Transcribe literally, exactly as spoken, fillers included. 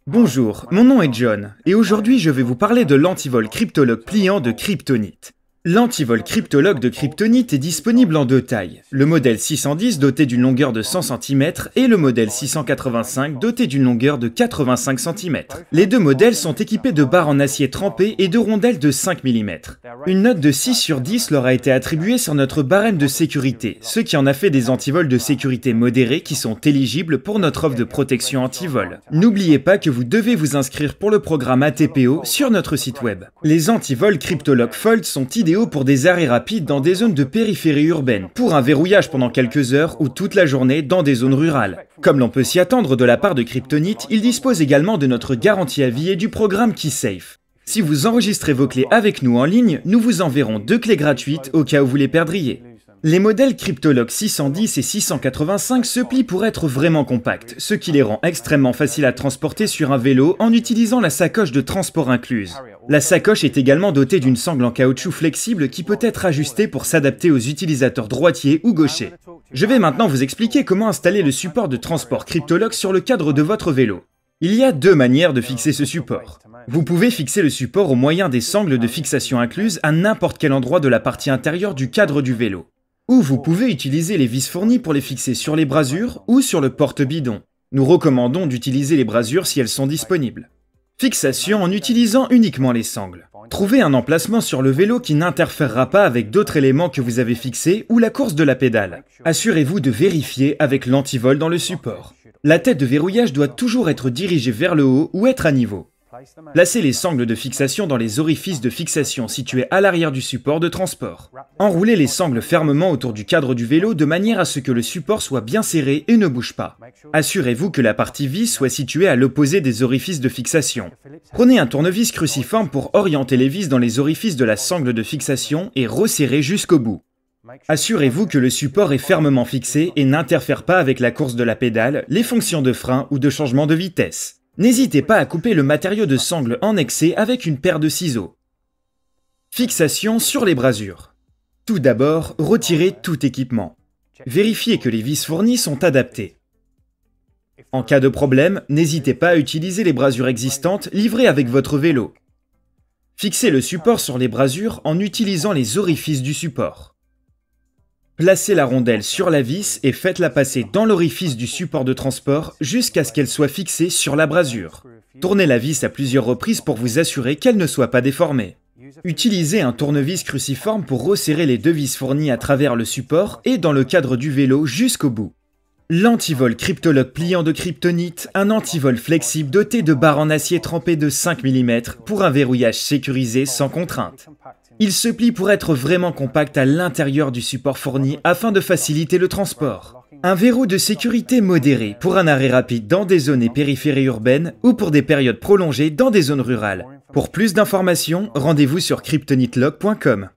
Bonjour, mon nom est John, et aujourd'hui je vais vous parler de l'antivol Cryptolock pliant de Kryptonite. L'antivol Cryptolock de Kryptonite est disponible en deux tailles, le modèle six cent dix doté d'une longueur de cent centimètres et le modèle six cent quatre-vingt-cinq doté d'une longueur de quatre-vingt-cinq centimètres. Les deux modèles sont équipés de barres en acier trempé et de rondelles de cinq millimètres. Une note de six sur dix leur a été attribuée sur notre barème de sécurité, ce qui en a fait des antivols de sécurité modérés qui sont éligibles pour notre offre de protection antivol. N'oubliez pas que vous devez vous inscrire pour le programme A T P O sur notre site web. Les antivols Cryptolock Fold sont idéaux pour des arrêts rapides dans des zones de périphérie urbaine, pour un verrouillage pendant quelques heures ou toute la journée dans des zones rurales. Comme l'on peut s'y attendre de la part de Kryptonite, il dispose également de notre garantie à vie et du programme KeySafe. Si vous enregistrez vos clés avec nous en ligne, nous vous enverrons deux clés gratuites au cas où vous les perdriez. Les modèles Cryptolock six cent dix et six cent quatre-vingt-cinq se plient pour être vraiment compacts, ce qui les rend extrêmement faciles à transporter sur un vélo en utilisant la sacoche de transport incluse. La sacoche est également dotée d'une sangle en caoutchouc flexible qui peut être ajustée pour s'adapter aux utilisateurs droitiers ou gauchers. Je vais maintenant vous expliquer comment installer le support de transport Cryptolock sur le cadre de votre vélo. Il y a deux manières de fixer ce support. Vous pouvez fixer le support au moyen des sangles de fixation incluses à n'importe quel endroit de la partie intérieure du cadre du vélo. Ou vous pouvez utiliser les vis fournies pour les fixer sur les brasures ou sur le porte-bidon. Nous recommandons d'utiliser les brasures si elles sont disponibles. Fixation en utilisant uniquement les sangles. Trouvez un emplacement sur le vélo qui n'interférera pas avec d'autres éléments que vous avez fixés ou la course de la pédale. Assurez-vous de vérifier avec l'antivol dans le support. La tête de verrouillage doit toujours être dirigée vers le haut ou être à niveau. Placez les sangles de fixation dans les orifices de fixation situés à l'arrière du support de transport. Enroulez les sangles fermement autour du cadre du vélo de manière à ce que le support soit bien serré et ne bouge pas. Assurez-vous que la partie vis soit située à l'opposé des orifices de fixation. Prenez un tournevis cruciforme pour orienter les vis dans les orifices de la sangle de fixation et resserrez jusqu'au bout. Assurez-vous que le support est fermement fixé et n'interfère pas avec la course de la pédale, les fonctions de frein ou de changement de vitesse. N'hésitez pas à couper le matériau de sangle en excès avec une paire de ciseaux. Fixation sur les brasures. Tout d'abord, retirez tout équipement. Vérifiez que les vis fournies sont adaptées. En cas de problème, n'hésitez pas à utiliser les brasures existantes livrées avec votre vélo. Fixez le support sur les brasures en utilisant les orifices du support. Placez la rondelle sur la vis et faites-la passer dans l'orifice du support de transport jusqu'à ce qu'elle soit fixée sur la brasure. Tournez la vis à plusieurs reprises pour vous assurer qu'elle ne soit pas déformée. Utilisez un tournevis cruciforme pour resserrer les deux vis fournies à travers le support et dans le cadre du vélo jusqu'au bout. L'antivol Cryptolock pliant de Kryptonite, un antivol flexible doté de barres en acier trempé de cinq millimètres pour un verrouillage sécurisé sans contrainte. Il se plie pour être vraiment compact à l'intérieur du support fourni afin de faciliter le transport. Un verrou de sécurité modéré pour un arrêt rapide dans des zones et périphéries urbaines ou pour des périodes prolongées dans des zones rurales. Pour plus d'informations, rendez-vous sur kryptonitelock point com.